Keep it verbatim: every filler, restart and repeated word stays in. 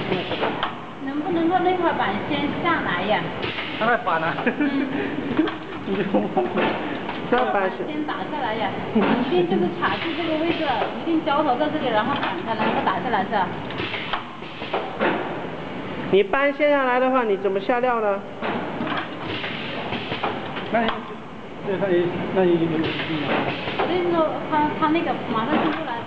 能不能够那块板先下来呀？ 那块板啊？嗯。你就这板先打下来呀，一定就是卡住这个位置了，一定胶头在这里，然后板才能够打下来是吧？ 你搬卸下来的话，你怎么下料呢？ 那，对，他也，那也有有。 我的意思说，他他那个马上进出来。